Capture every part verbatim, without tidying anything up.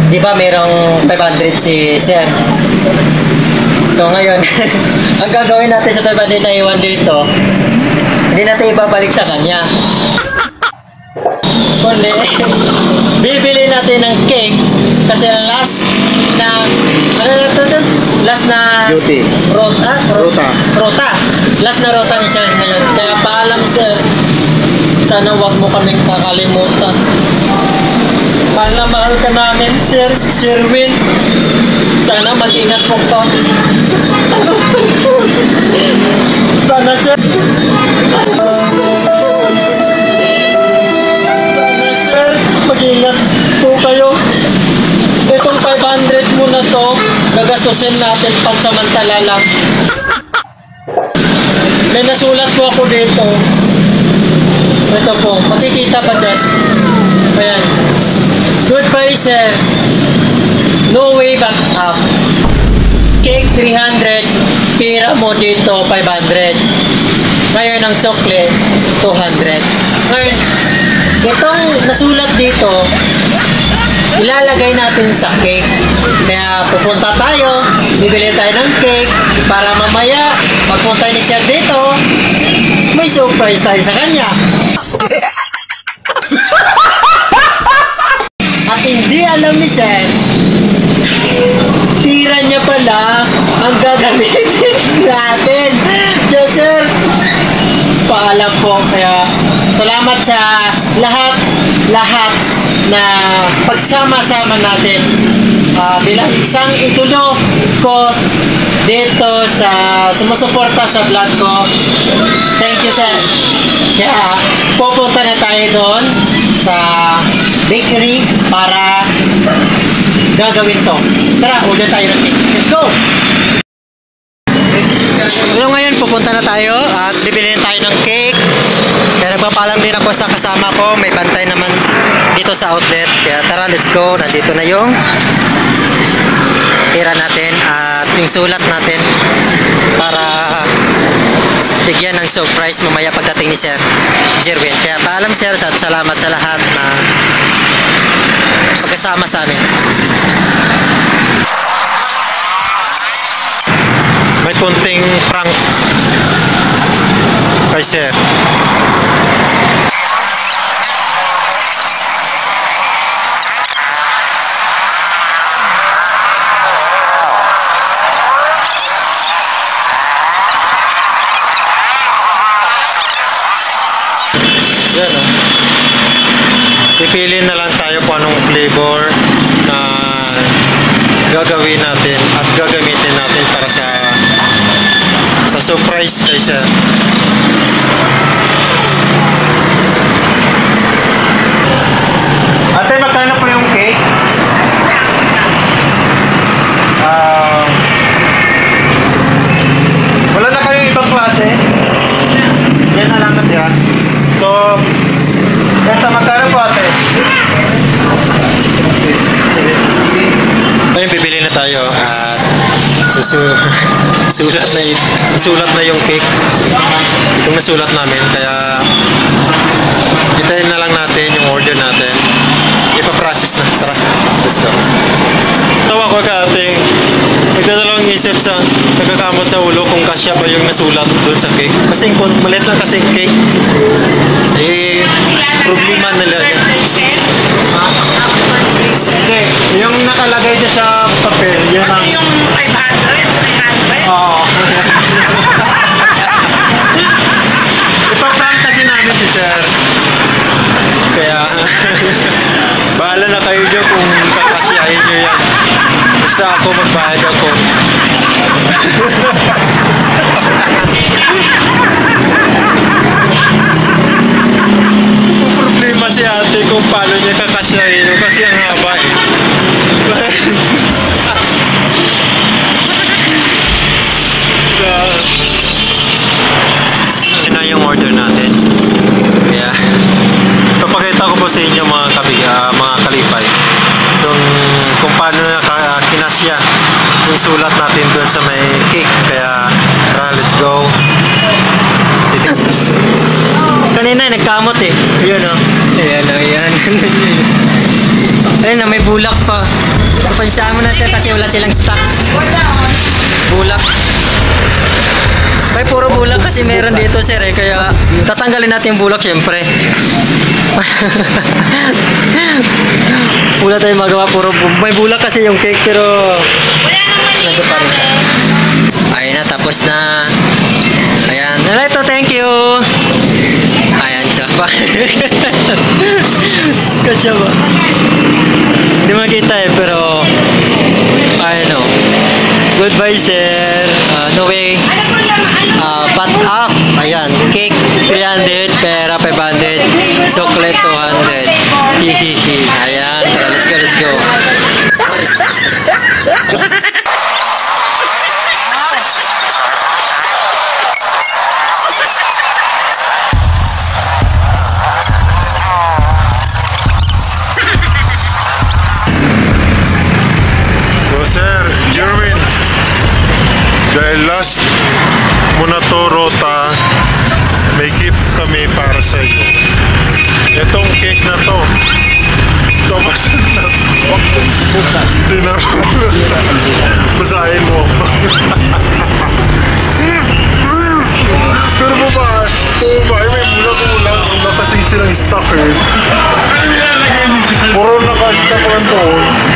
di ba merong five hundred si Sir? So ngayon, ang gagawin natin sa five hundred na iwan dito, hindi natin ibabalik sa kanya. Kundi, bibili natin ng cake kasi last na, ano na ito ito? Last na Duty. Rota? Rota. Rota. Last na rota ni Sir ngayon. Kaya paalam Sir, sana wag mo kaming kakalimutan. Mahal na mahal ka namin Sir, Sherwin. Sana mag-ingat po ka. Sana Sir. Mag-ingat po kayo. Itong five hundred mo na to, gagastusin natin pansamantala lang. May nasulat po ako dito. Ito po, makikita ba dyan? Ayan. Goodbye Sir. No way back up. Cake three hundred, pira mo dito five hundred. Ngayon ang sukle two hundred. Ngayon, itong nasulat dito, ilalagay natin sa cake. Kaya pupunta tayo, bibili tayo ng cake para mamaya pagpunta ni Sir dito, may surprise tayo sa kanya. At hindi alam ni Sir, tira niya pala ang gagamitin natin. Kaya Sir, paalam po. Kaya salamat sa lahat, lahat na pagsama-sama natin uh, bilang isang idolo ko dito sa sumusuporta sa vlog ko. Thank you Sir. Kaya pupunta na tayo doon sa bakery para gagawin to. Tara, ulit tayo ng cake. Let's go! So ngayon pupunta na tayo at bibili tayo ng cake. Kaya nagpapalam din ako sa kasama ko. May bantay naman dito sa outlet. Kaya tara, let's go. Nandito na yung tira natin at yung sulat natin para bigyan ng surprise mamaya pagdating ni Sir Jerwin. Kaya paalam Sir at salamat sa lahat na pagkasama sa amin. May konting prank kay Sir. Yan o. Pipili na lang tayo kung anong flavor na gagawin natin at gagamitin natin para sa sa surprise kay Sir. Ate, magkano po yung cake? Uh, wala na kayong ibang klase? Yan na lang natira. So, ito, magkano po ate? Ayun, bibili na tayo at susu sulat na sulat na yung cake. Itong nasulat namin, kaya itayin na lang natin yung order natin. Ipa-process na. Tara, let's go. Tawa ko ka ating nagdadalawang isip sa nagkakamot sa ulo kung kasya ba yung nasulat doon sa cake. Kasi kung maliit lang kasi cake, eh, problema nila yan. Hindi, yung nakalagay dyan sa papel, yun ang... Ano yung five hundred, three hundred? Oo. Ipaprank kasi namin si Sir. Kaya, bahala na kayo dyan kung kakasyahin nyo yan. Basta ako, magbayad ako. Kung problema si ate kung paano niya kakasyahin kasi ang haba eh. Ito na yung order natin. Kaya papakita ko po sa inyo mga kabiga, mga kalipay kung, kung paano na kinasya yung sulat natin doon sa may cake. Kaya tara, let's go. Kanina nagkamot eh. Yun o. Ayan o, ayan. Ayun na, may bulak pa. So, pansyahan mo na sir kasi wala silang stock. Bulak. May puro bulak kasi meron dito sir eh. Kaya tatanggalin natin yung bulak syempre. Wala tayong magawa. Puro bu- may bulak kasi yung cake pero Wala nang mali. nandito pa rin siya. Ayun na, tapos na. Ayan. Ito, thank you. Ayan siya pa. Kasya ba? Hindi makita eh, pero I know. Goodbye, sir. Uh, no way. Ano po naman? Ano? Uh, but up. Ayan. Cake, three hundred. Pera, five hundred. Chocolate, two hundred. Hihihi. Ayan. Tara, let's go, let's go. Sir Jerwin, dahil last mo na to rota, may gift kami para sa iyo. Itong cake na to, kabasan na. Hindi na. Basahin mo. Pero babae, babae, may bulag-bulag na kasi silang stock eh. Puro naka-stock lang to.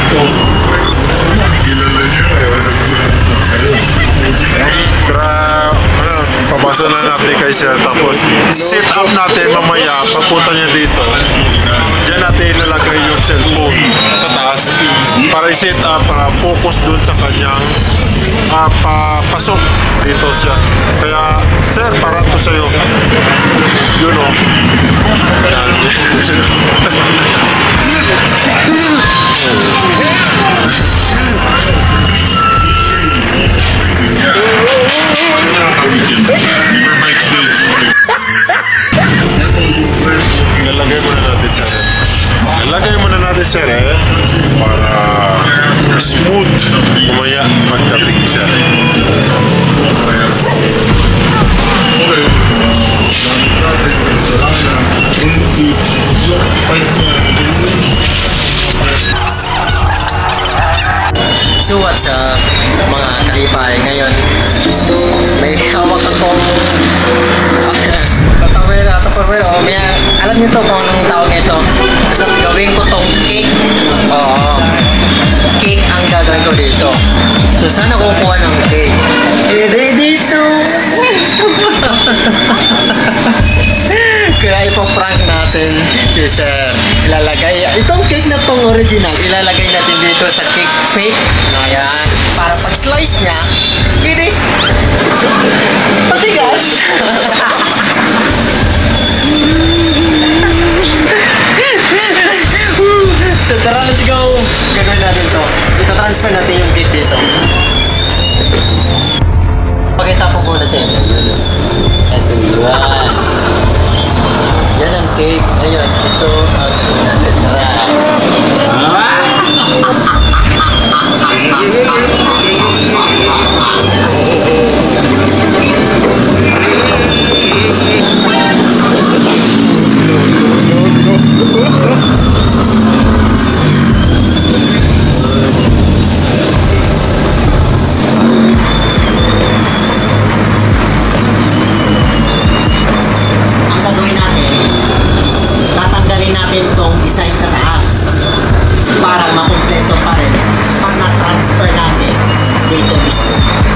Gra, ano, pabasa na natin kay sir, tapos set up natin mamaya papunta niya dito. Diyan natin ilalagay yung cellphone sa taas para i-set up, para focus dun sa kanyang uh, papasok dito siya. Kaya sir, para to sa'yo. Yun o. Ayan. Ilalagay muna natin sir. Ilalagay muna natin sir eh. Para smooth kumaya magkating sir. So what's up mga kalipay ngayon? May hawak akong patawin at tupperware o may alam niyo to kung anong tawag nito. Basta gawin ko tong cake. Oo. Cake ang gagawin ko dito. So sana kukuha ng cake. Eh, ready to. Kaya ipaprank natin si sir. Ilalagay, itong cake na tong original, ilalagay natin dito sa cake fake. Ayan. Para pag slice niya, hindi. Patigas. So tara, let's go. Gagawin natin to. Ito-transfer natin yung cake dito. Pakita ko muna sa inyo. Ito yan. Yan ang cake. Ayun, ito ang tara. Ang gagawin natin, tatanggalin natin itong design sa taas para makumpleto pa rin pag na-transfer natin dito mismo.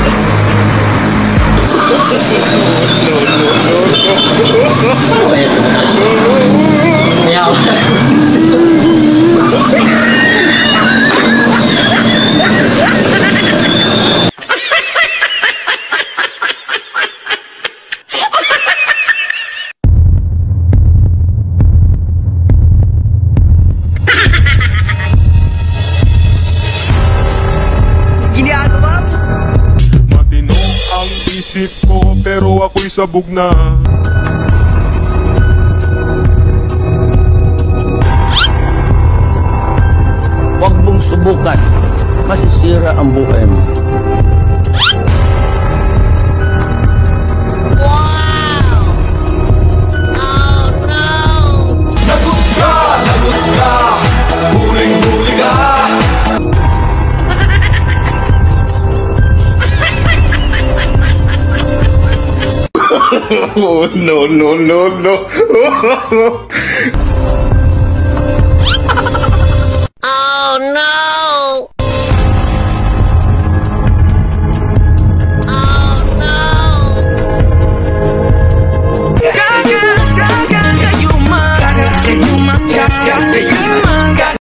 Ayaw. Matino ang isip ko pero ako'y sabog na. Huwag mong subukan. Masisira ang buhay mo. Wow! Oh no! no, no, no, no.